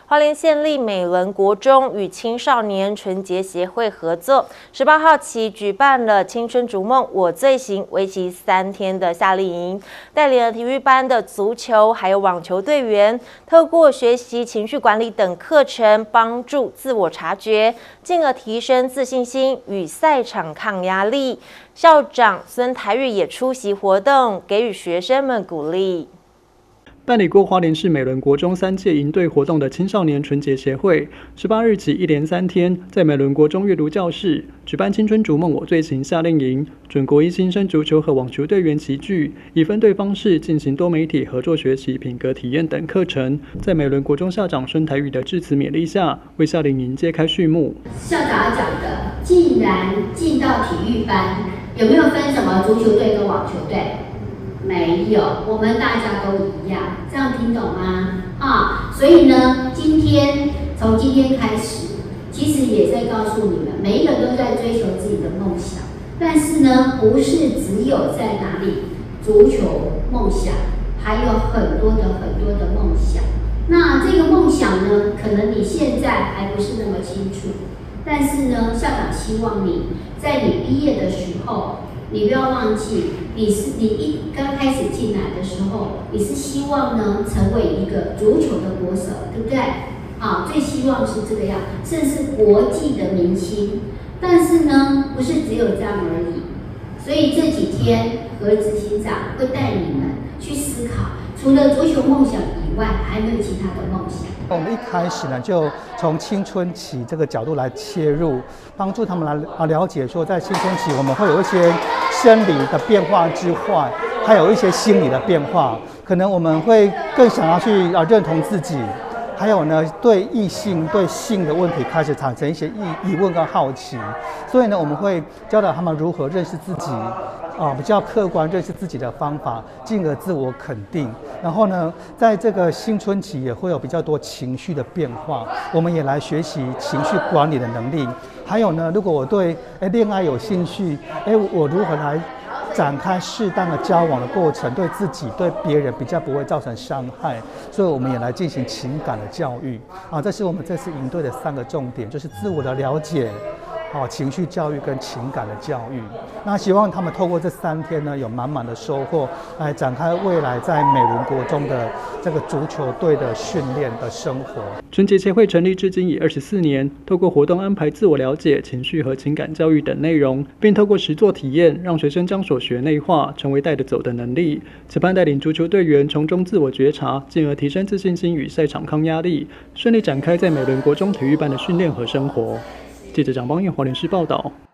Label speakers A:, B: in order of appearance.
A: 花莲县立美伦国中与青少年纯洁协会合作，18号起举办了青春逐梦我最行为期3天的夏令营，带领了体育班的足球还有网球队员，透过学习情绪管理等课程，帮助自我察觉，进而提升自信心与赛场抗压力。校长孙台玉也出席活动，给予学生们鼓励。
B: 办理过花莲市美伦国中3届营队活动的青少年纯洁协会，18日起1连3天，在美伦国中阅读教室举办青春逐梦我最行夏令营，准国一新生足球和网球队员齐聚，以分队方式进行多媒体合作学习、品格体验等课程。在美伦国中校长孙台宇的致辞勉励下，为夏令营揭开序幕。
C: 校长要讲的，既然进到体育班，有没有分什么足球队跟网球队？没有，我们大家都一样，这样听懂吗？所以呢，从今天开始，其实也在告诉你们，每一个人都在追求自己的梦想，但是呢，不是只有在哪里足球梦想，还有很多的梦想。那这个梦想呢，可能你现在还不是那么清楚，但是呢，校长希望你在你毕业的时候，你不要忘记，你一刚开始进来的时候，你是希望呢成为一个足球的国手，对不对？最希望是这个样，甚至国际的明星。但是呢，不是只有这样而已。所以这几天何执行长会带你们去思考，除了足球梦想以外，还有没有其他的梦想？
D: 我们一开始呢，就从青春期这个角度来切入，帮助他们来了解说，在青春期我们会有一些生理的变化之外，还有一些心理的变化，可能我们会更想要去认同自己，还有呢，对异性、对性的问题开始产生一些疑问跟好奇，所以呢，我们会教导他们如何认识自己。比较客观认识自己的方法，进而自我肯定。然后呢，在这个青春期也会有比较多情绪的变化，我们也来学习情绪管理的能力。还有呢，如果我对恋爱有兴趣，我如何来展开适当的交往的过程，对自己对别人比较不会造成伤害。所以我们也来进行情感的教育。这是我们这次营队的3个重点，就是自我的了解。情绪教育跟情感的教育，那希望他们透过这3天呢，有满满的收获，来展开未来在美伦国中的这个足球队的训练的生活。
B: 纯洁协会成立至今已24年，透过活动安排自我了解、情绪和情感教育等内容，并透过实作体验，让学生将所学内化，成为带得走的能力。此班带领足球队员从中自我觉察，进而提升自信心与赛场抗压力，顺利展开在美伦国中体育班的训练和生活。记者蒋邦彦花莲市报道。